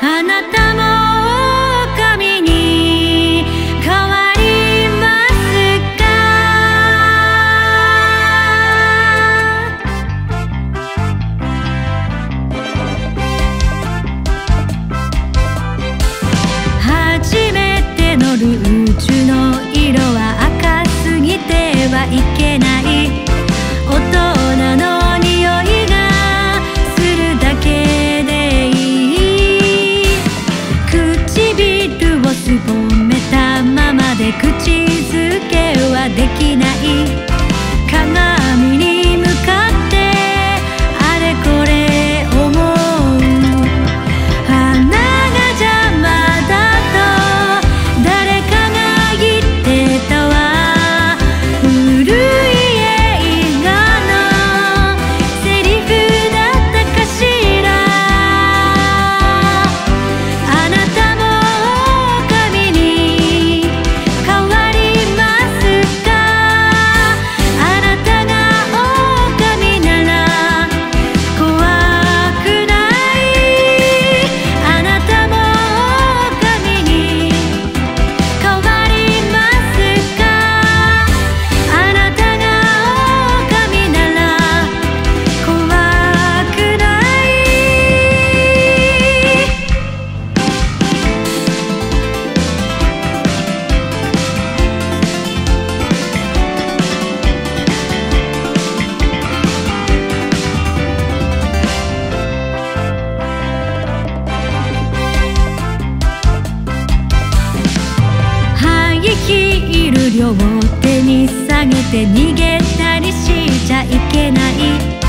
あなたも狼に変わりますか？初めて乗る宇宙の色は赤すぎてはいけない。大人の匂いがするだけでいい。唇をすぼめたままで口づけはできない。鏡に向かってあれこれ思う。鼻が邪魔だと誰かが言ってたわ。古い映画のセリフだったかしら。あなたも狼に変わりますか？あなたが狼なら怖くない。あなたも狼に変わりますか？あなたが狼なら怖くない。排気いる両手に下げて逃げたりしちゃいけない。